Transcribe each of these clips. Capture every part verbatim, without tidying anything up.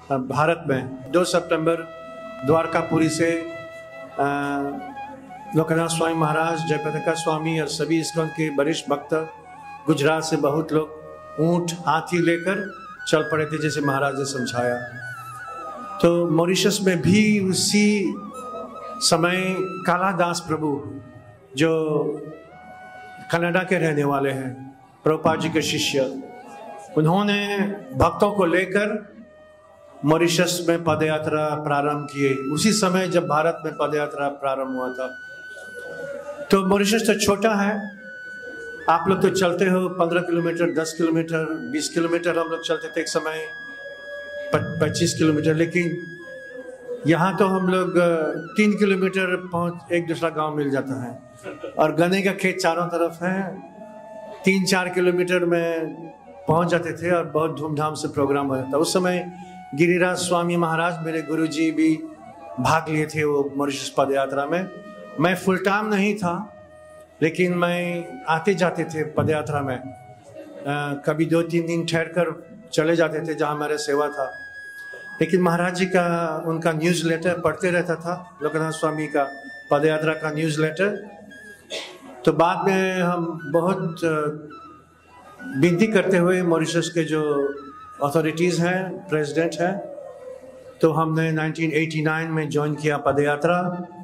भारत में दो सितंबर द्वारकापुरी से लोकनाथ स्वामी महाराज, जयप्रकाश स्वामी और सभी इस्कॉन के वरिष्ठ भक्त, गुजरात से बहुत लोग ऊंट हाथी लेकर चल पड़े थे, जैसे महाराज ने समझाया। तो मॉरिशस में भी उसी समय कालादास प्रभु, जो कनाडा के रहने वाले हैं, प्रभुपाद जी के शिष्य, उन्होंने भक्तों को लेकर मॉरिशस में पदयात्रा प्रारंभ किए। उसी समय जब भारत में पदयात्रा प्रारंभ हुआ था। तो मॉरिशस तो छोटा है, आप लोग तो चलते हो पंद्रह किलोमीटर, दस किलोमीटर, बीस किलोमीटर, हम लोग चलते थे एक समय पच्चीस किलोमीटर, लेकिन यहाँ तो हम लोग तीन किलोमीटर पहुँच एक दूसरा गांव मिल जाता है, और गन्ने का खेत चारों तरफ है। तीन चार किलोमीटर में पहुँच जाते थे और बहुत धूमधाम से प्रोग्राम हो जाता। उस समय गिरिराज स्वामी महाराज, मेरे गुरुजी, भी भाग लिए थे वो मॉरिशस पद यात्रा में। मैं फुल टाइम नहीं था, लेकिन मैं आते जाते थे पद यात्रा में। आ, कभी दो तीन दिन ठहर कर चले जाते थे जहाँ मेरा सेवा था। लेकिन महाराज जी का, उनका न्यूज़ लेटर पढ़ते रहता था, लोकनाथ स्वामी का पद यात्रा का न्यूज़ लेटर। तो बाद में हम बहुत विनती करते हुए मॉरिशस के जो अथॉरिटीज़ हैं, प्रेसिडेंट हैं, तो हमने उन्नीस सौ नवासी में ज्वाइन किया पदयात्रा।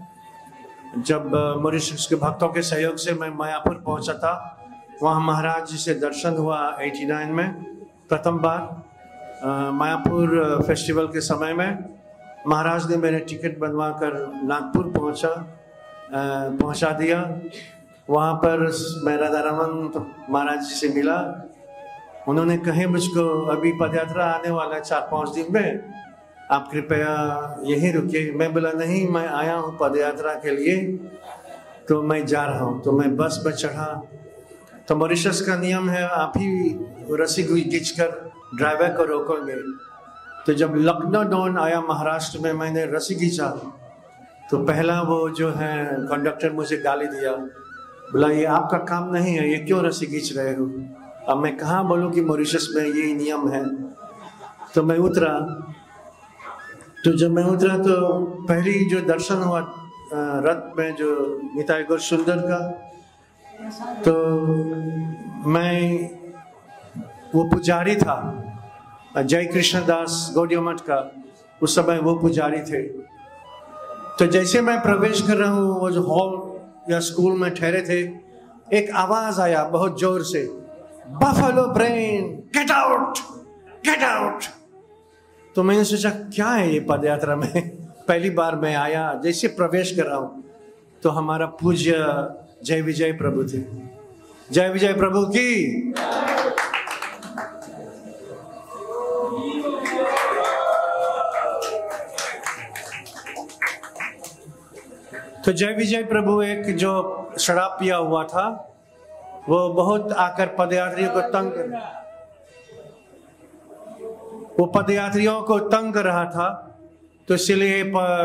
जब मॉरिशस के भक्तों के सहयोग से मैं मायापुर पहुंचा था, वहाँ महाराज जी से दर्शन हुआ नवासी में प्रथम बार। मायापुर फेस्टिवल के समय में महाराज ने मेरे टिकट बनवा कर नागपुर पहुंचा पहुंचा दिया। वहाँ पर मैं राधा रमन महाराज जी से मिला। उन्होंने कहे मुझको, अभी पदयात्रा आने वाला है चार पाँच दिन में, आप कृपया यहीं रुकिए। मैं बोला नहीं, मैं आया हूँ पदयात्रा के लिए, तो मैं जा रहा हूँ। तो मैं बस पर चढ़ा। तो मॉरिशस का नियम है, आप ही रस्सी खींच कर ड्राइवर को रोकोगे। तो जब लखनऊ डाउन आया महाराष्ट्र में, मैंने रस्सी खींचा तो पहला वो जो है कंडक्टर मुझे गाली दिया, बोला ये आपका काम नहीं है, ये क्यों रस्सी खींच रहे हो। अब मैं कहाँ बोलूँ कि मॉरिशस में ये नियम है। तो मैं उतरा। तो जब मैं उतरा तो पहली जो दर्शन हुआ रथ में, जो निताई गौर सुंदर का, तो मैं, वो पुजारी था जय कृष्णदास गौड़िया मठ का, उस समय वो पुजारी थे। तो जैसे मैं प्रवेश कर रहा हूँ, वो जो हॉल या स्कूल में ठहरे थे, एक आवाज आया बहुत जोर से, buffalo brain, get out, get out. तो मैंने सोचा क्या है ये पदयात्रा में, पहली बार मैं आया। जैसे प्रवेश कर रहा हूँ तो हमारा पूज्य जय विजय प्रभु थे। जय विजय प्रभु की। तो जय विजय प्रभु एक जो शराब पिया हुआ था, वो बहुत आकर पदयात्रियों को तंग वो पदयात्रियों को तंग कर रहा था। तो इसलिए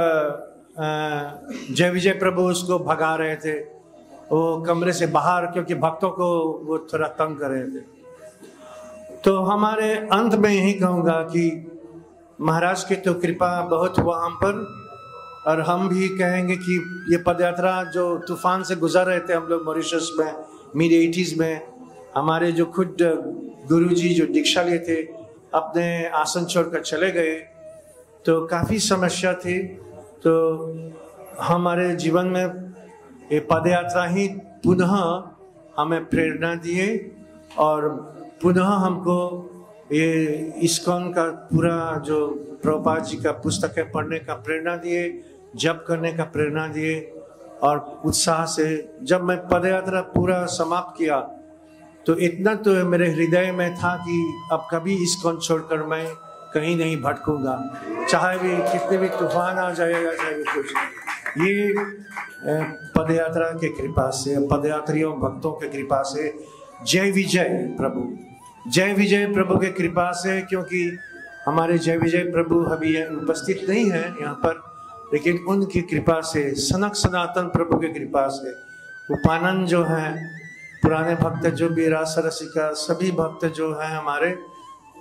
जय विजय प्रभु उसको भगा रहे थे वो कमरे से बाहर, क्योंकि भक्तों को वो थोड़ा तंग कर रहे थे। तो हमारे अंत में यही कहूँगा कि महाराज की तो कृपा बहुत हुआ हम पर, और हम भी कहेंगे कि ये पदयात्रा जो तूफान से गुजर रहे थे हम लोग मॉरिशस में मिड एटीज़ में, हमारे जो खुद गुरुजी जो दीक्षा लिए थे अपने आसन छोड़कर चले गए, तो काफ़ी समस्या थी। तो हमारे जीवन में ये पदयात्रा ही पुनः हमें प्रेरणा दिए, और पुनः हमको ये इस्कॉन का पूरा जो प्रभुपाद जी का पुस्तक है पढ़ने का प्रेरणा दिए, जप करने का प्रेरणा दिए, और उत्साह से जब मैं पदयात्रा पूरा समाप्त किया तो इतना तो मेरे हृदय में था कि अब कभी इस्कॉन छोड़कर मैं कहीं नहीं भटकूंगा, चाहे भी कितने भी तूफान आ जाएगा, चाहे भी कुछ। ये पदयात्रा के कृपा से, पदयात्रियों भक्तों के कृपा से, जय विजय प्रभु, जय विजय प्रभु के कृपा से, क्योंकि हमारे जय विजय प्रभु अभी उपस्थित नहीं है यहाँ पर, लेकिन उनकी कृपा से, सनक सनातन प्रभु की कृपा से, उपानंद जो हैं, पुराने भक्त जो भी रास रसिका, सभी भक्त जो हैं हमारे,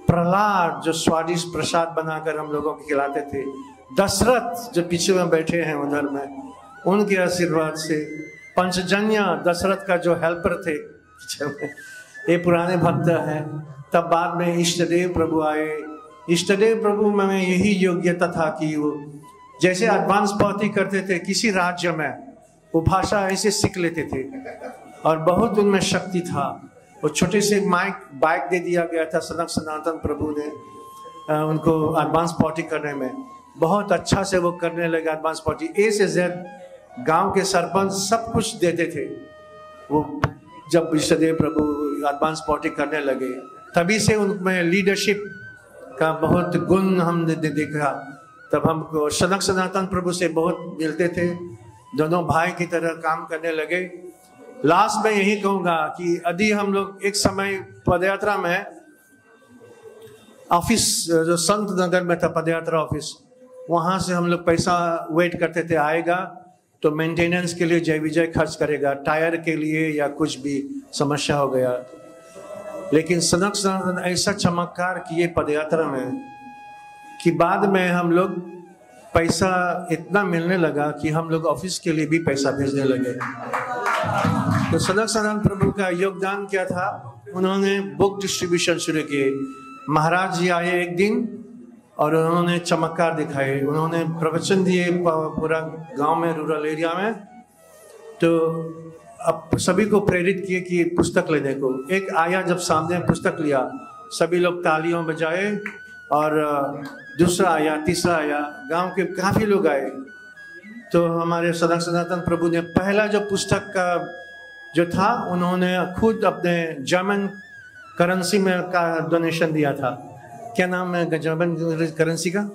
प्रहलाद जो स्वादिष्ट प्रसाद बनाकर हम लोगों को खिलाते थे, दशरथ जो पीछे में बैठे हैं उधर में, उनके आशीर्वाद से, पंचजन्य दशरथ का जो हेल्पर थे पीछे में, ये पुराने भक्त हैं। तब बाद में इष्टदेव प्रभु आए। इष्टदेव प्रभु में यही योग्यता था कि वो जैसे एडवांस पौती करते थे किसी राज्य में, वो भाषा ऐसे सीख लेते थे और बहुत उनमें शक्ति था। वो छोटे से माइक बाइक दे दिया गया था सनक सनातन प्रभु ने उनको एडवांस पॉटी करने में, बहुत अच्छा से वो करने लगे एडवांस पॉटी। ए से जेड गांव के सरपंच सब कुछ देते थे। वो जब इष्टदेव प्रभु एडवांस पॉटी करने लगे तभी से उनमें लीडरशिप का बहुत गुण हमने देखा। तब हमको सनक सनातन प्रभु से बहुत मिलते थे, दोनों भाई की तरह काम करने लगे। लास्ट में यही कहूंगा कि यदि हम लोग एक समय पदयात्रा में ऑफिस जो संत नगर में था पदयात्रा ऑफिस, वहां से हम लोग पैसा वेट करते थे आएगा तो मेंटेनेंस के लिए जय विजय खर्च करेगा, टायर के लिए या कुछ भी समस्या हो गया। लेकिन सनक सनातन ऐसा चमत्कार किए पदयात्रा में कि बाद में हम लोग पैसा इतना मिलने लगा कि हम लोग ऑफिस के लिए भी पैसा भेजने लगे। तो सनक सनातन प्रभु का योगदान क्या था, उन्होंने बुक डिस्ट्रीब्यूशन शुरू किए। महाराज जी आए एक दिन और उन्होंने चमत्कार दिखाए, उन्होंने प्रवचन दिए पूरा गांव में, रूरल एरिया में। तो अब सभी को प्रेरित किए कि पुस्तक लेने को। एक आया जब सामने पुस्तक लिया, सभी लोग तालियों बजाए, और दूसरा आया, तीसरा आया, गांव के काफी लोग आए। तो हमारे सनक सनातन प्रभु ने पहला जो पुस्तक का जो था, उन्होंने खुद अपने जर्मन करेंसी में का डोनेशन दिया था। क्या नाम है जर्मन करेंसी का?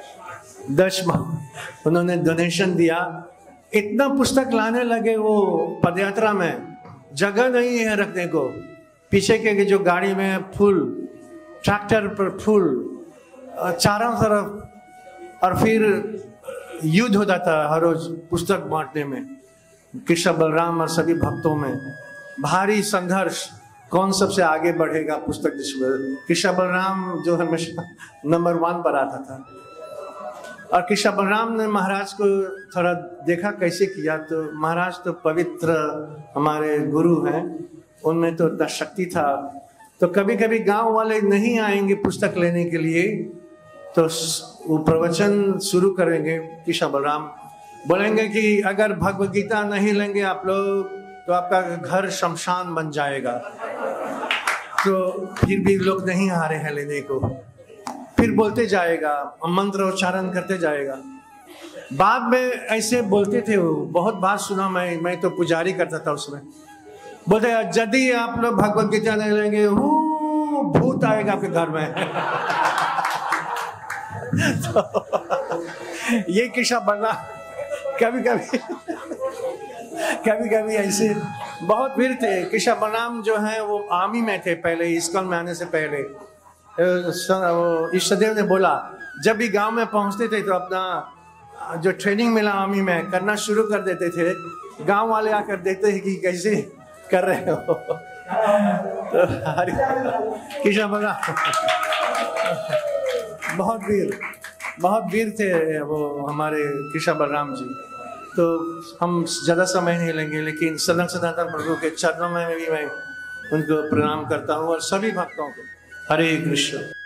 डच में उन्होंने डोनेशन दिया। इतना पुस्तक लाने लगे वो पदयात्रा में, जगह नहीं है रखने को। पीछे के जो गाड़ी में फूल, ट्रैक्टर पर फूल चारों तरफ, और फिर युद्ध होता था हर रोज पुस्तक बांटने में, कृष्ण बलराम और सभी भक्तों में भारी संघर्ष, कौन सबसे आगे बढ़ेगा पुस्तक डिस्ट्रीब्यूशन। कृष्ण बलराम जो हमेशा नंबर वन पर आता था, और कृष्ण बलराम ने महाराज को थोड़ा देखा कैसे किया, तो महाराज तो पवित्र हमारे गुरु हैं, उनमें तो इतना शक्ति था। तो कभी कभी गांव वाले नहीं आएंगे पुस्तक लेने के लिए, तो वो प्रवचन शुरू करेंगे। कृष्ण बलराम बोलेंगे कि अगर भगवद गीता नहीं लेंगे आप लोग तो आपका घर शमशान बन जाएगा। तो फिर भी लोग नहीं आ रहे हैं लेने को, फिर बोलते जाएगा, मंत्र उच्चारण करते जाएगा। बाद में ऐसे बोलते थे, वो बहुत बात सुना मैं मैं तो पुजारी करता था उसमें। बोलते यदि आप लोग भगवद गीता नहीं लेंगे, हूँ भूत आएगा आपके घर में। तो ये किस्सा बना। कभी कभी कभी कभी ऐसे बहुत वीर थे। कृष्ण बलराम जो है वो आर्मी में थे पहले, इस्कॉन में आने से पहले। वो इष्टदेव ने बोला, जब भी गांव में पहुंचते थे तो अपना जो ट्रेनिंग मिला आर्मी में करना शुरू कर देते थे। गांव वाले आकर देखते हैं कि कैसे कर रहे हो। तो कृष्ण बलराम बहुत वीर बहुत वीर थे वो हमारे कृष्ण बलराम जी। तो हम ज़्यादा समय नहीं लेंगे, लेकिन सनक सनातन प्रभु के चरणों में भी मैं उनको प्रणाम करता हूँ और सभी भक्तों को। हरे कृष्ण।